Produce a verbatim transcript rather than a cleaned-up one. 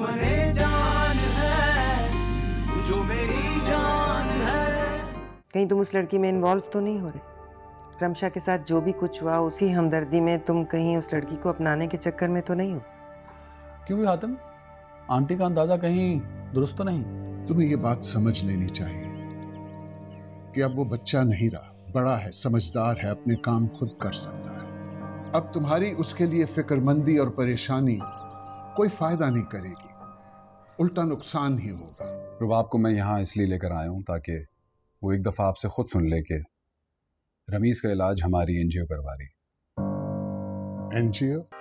दुश्मने जान है जो मेरी जान है। कहीं तुम उस लड़की में इन्वॉल्व तो नहीं हो रहे? रमशा के साथ जो भी कुछ हुआ उसी हमदर्दी में तुम कहीं उस लड़की को अपनाने के चक्कर में तो नहीं हो? क्यों भी हातिम, आंटी का अंदाजा कहीं दुरुस्त तो नहीं? तुम्हें ये बात समझ लेनी चाहिए कि अब वो बच्चा नहीं रहा, बड़ा है, समझदार है, अपने काम खुद कर सकता है। अब तुम्हारी उसके लिए फिक्रमंदी और परेशानी कोई फायदा नहीं करेगी, उल्टा नुकसान ही होगा। रुबाब को मैं यहाँ इसलिए लेकर आया हूँ ताकि वो एक दफा आपसे खुद सुन ले के रमीज का इलाज हमारी एनजीओ करवा रही। एनजीओ?